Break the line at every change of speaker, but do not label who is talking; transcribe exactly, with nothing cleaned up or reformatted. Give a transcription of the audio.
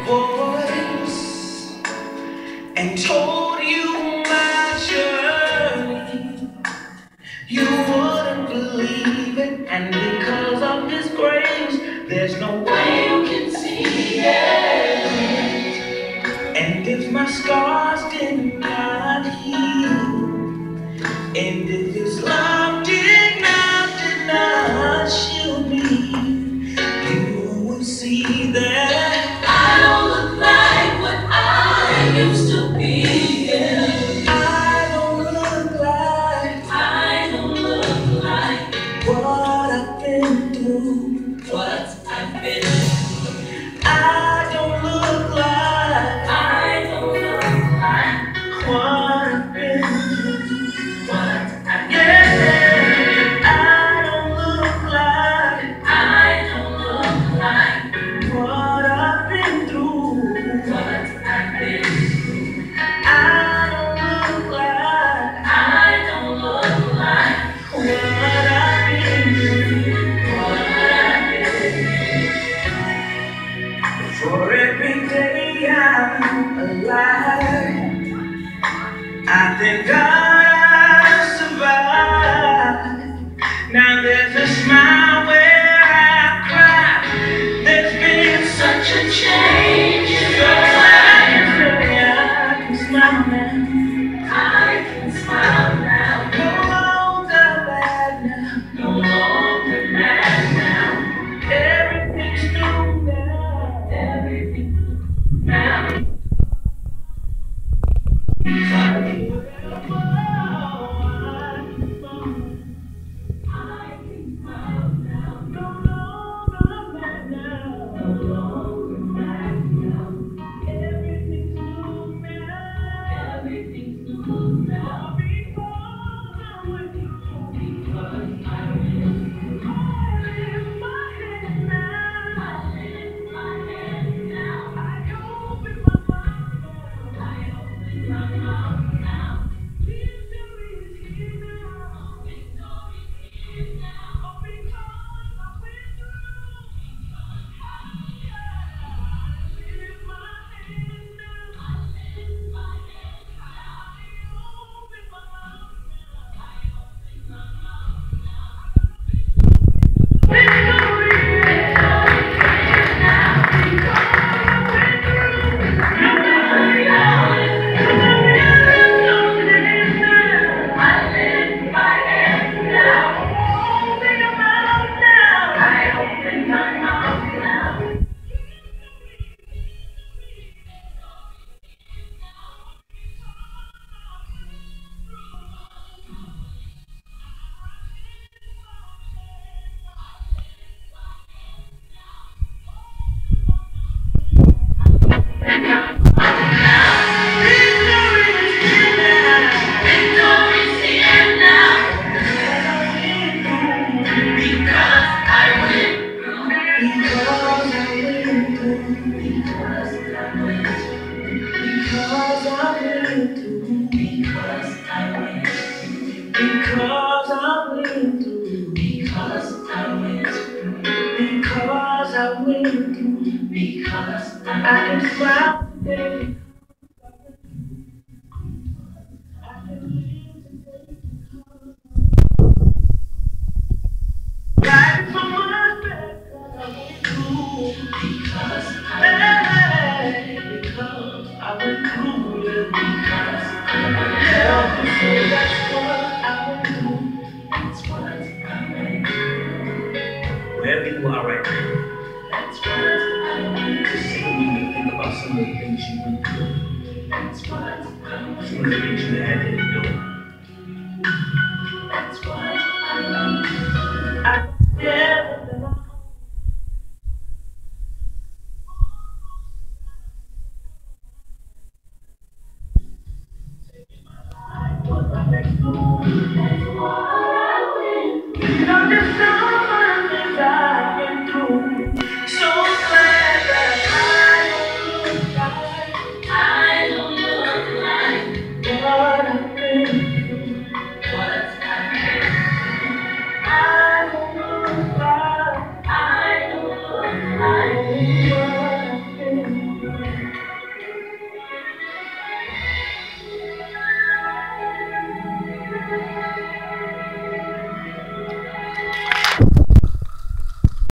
voice and told you my journey, you wouldn't believe it. And because of this grace, there's no way you can see it. And if my scars did not heal, and if his love did not, did not shield me, you will see that I don't look like what I used to be. Yeah. I don't look like, I don't look like what I've been through, what I've been through. I don't look like, I don't look like what I've been through, what I've been through. For every day I'm alive, I thank God I survived. Now there's a smile where I cry. There's been such a change. So I can say I can smile now. I can smile now. No longer bad now. No longer mad now. Everything's new now. Everything's new now. Because I went through, because I went through, because I went through, because I can smile today. Life is so much better because I went through, because I went through, yeah, because help me say that's what I went through. That's what I went through. Wherever you are right now, that's what I went through. Just take a minute to think about some of the things you went through. That's what I went through. Some of the things you had to endure. That's what I went through. I